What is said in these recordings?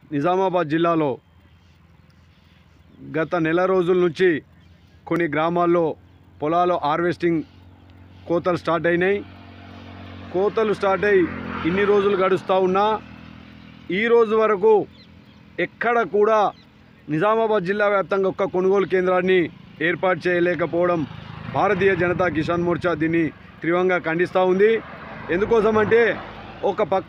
నిజామాబాద్ జిల్లాలో గత నెల రోజుల నుంచి కొన్ని గ్రామాల్లో పొలాలు హార్వెస్టింగ్ కోతలు స్టార్ట్ అయినాయి. కోతలు స్టార్ట్ అయ్యి ఇన్ని రోజులు గడుస్తూ ఉన్నా ఈ రోజు వరకు ఎక్కడ కూడా నిజామాబాద్ జిల్లా వ్యాప్తంగా ఒక్క కొనుగోలు కేంద్రాన్ని ఏర్పాటు చేయలేకపోవడం భారతీయ జనతా కిసాన్ మోర్చా దీన్ని తీవ్రంగా ఖండిస్తూ ఉంది. ఎందుకోసమంటే ఒక పక్క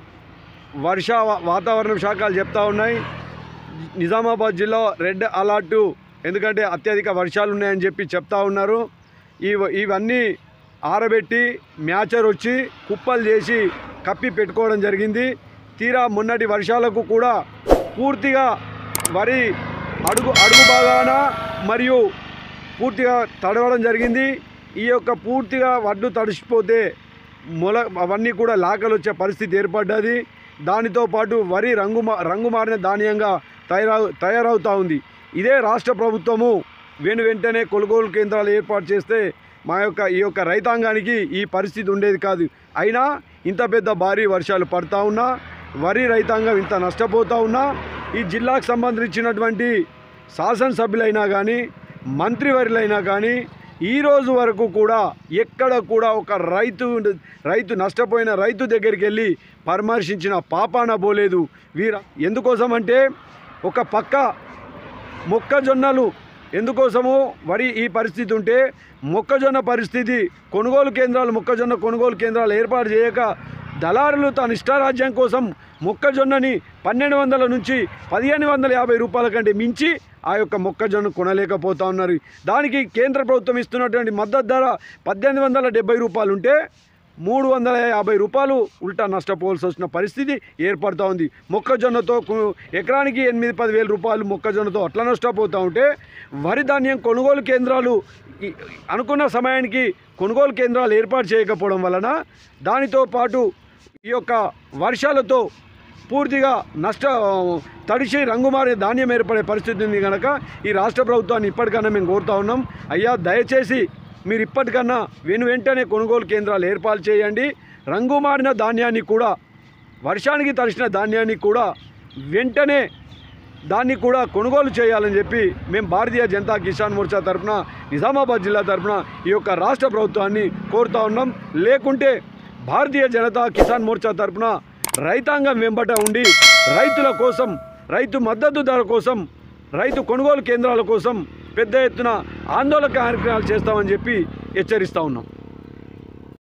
వాతావరణ శాఖలు చెప్తా ఉన్నాయి నిజామాబాద్ జిల్లా రెడ్ అలర్టు, ఎందుకంటే అత్యధిక వర్షాలు ఉన్నాయని చెప్పి చెప్తా ఉన్నారు. ఇవన్నీ ఆరబెట్టి మ్యాచర్ వచ్చి కుప్పలు చేసి కప్పి పెట్టుకోవడం జరిగింది. తీరా మొన్నటి వర్షాలకు కూడా పూర్తిగా వరి అడుగు భాగాన మరియు పూర్తిగా తడవడం జరిగింది. ఈ యొక్క పూర్తిగా వడ్లు తడిసిపోతే అవన్నీ కూడా లాకలు వచ్చే పరిస్థితి ఏర్పడ్డది. దానితో పాటు వరి రంగు మారిన ధాన్యంగా తయారవుతూ ఉంది. ఇదే రాష్ట్ర ప్రభుత్వము వెంటనే కొనుగోలు కేంద్రాలు ఏర్పాటు చేస్తే ఈ యొక్క రైతాంగానికి ఈ పరిస్థితి ఉండేది కాదు. అయినా ఇంత పెద్ద భారీ వర్షాలు పడతా ఉన్నా వరి రైతాంగం ఇంత నష్టపోతూ ఉన్నా ఈ జిల్లాకు సంబంధించినటువంటి శాసనసభ్యులైనా కానీ మంత్రివర్యులైనా కానీ ఈ రోజు వరకు కూడా ఎక్కడ కూడా ఒక రైతు నష్టపోయిన రైతు దగ్గరికి వెళ్ళి పరామర్శించిన పాపాన పోలేదు. ఎందుకోసం అంటే ఒక పక్క మొక్కజొన్నలు ఎందుకోసమో వరి ఈ పరిస్థితి ఉంటే మొక్కజొన్న పరిస్థితి మొక్కజొన్న కొనుగోలు కేంద్రాలు ఏర్పాటు చేయక దళారులు తన ఇష్టారాజ్యం కోసం మొక్కజొన్నని 1200 నుంచి 1550 రూపాయల కంటే మించి ఆ యొక్క మొక్కజొన్న కొనలేకపోతా ఉన్నారు. దానికి కేంద్ర ప్రభుత్వం ఇస్తున్నటువంటి మద్దతు ధర 1870 రూపాయలు ఉంటే 350 రూపాయలు ఉల్టా నష్టపోవాల్సి వచ్చిన పరిస్థితి ఏర్పడుతూ ఉంది. మొక్కజొన్నతో ఎకరానికి 8-10 వేల రూపాయలు మొక్కజొన్నతో అట్లా నష్టపోతూ ఉంటే వరి ధాన్యం కొనుగోలు కేంద్రాలు అనుకున్న సమయానికి కొనుగోలు కేంద్రాలు ఏర్పాటు చేయకపోవడం వలన దానితో పాటు ఈ యొక్క వర్షాలతో పూర్తిగా తడిసి రంగుమారే ధాన్యం ఏర్పడే పరిస్థితి ఉంది. కనుక ఈ రాష్ట్ర ప్రభుత్వాన్ని ఇప్పటికన్నా మేము కోరుతా ఉన్నాం, అయ్యా దయచేసి మీరు ఇప్పటికన్నా వెంటనే కొనుగోలు కేంద్రాలు ఏర్పాటు చేయండి. రంగు మారిన ధాన్యాన్ని కూడా వర్షానికి తడిసిన ధాన్యాన్ని కూడా వెంటనే దాన్ని కూడా కొనుగోలు చేయాలని చెప్పి మేము భారతీయ జనతా కిసాన్ మోర్చా తరఫున నిజామాబాద్ జిల్లా తరఫున ఈ యొక్క రాష్ట్ర ప్రభుత్వాన్ని కోరుతా ఉన్నాం. లేకుంటే భారతీయ జనతా కిసాన్ మోర్చా తరఫున రైతాంగం వెంబట ఉండి రైతుల కోసం, రైతు మద్దతు ధర కోసం, రైతు కొనుగోలు కేంద్రాల కోసం పెద్ద ఎత్తున ఆందోళన కార్యక్రమాలు చేస్తామని చెప్పి హెచ్చరిస్తూ ఉన్నాం.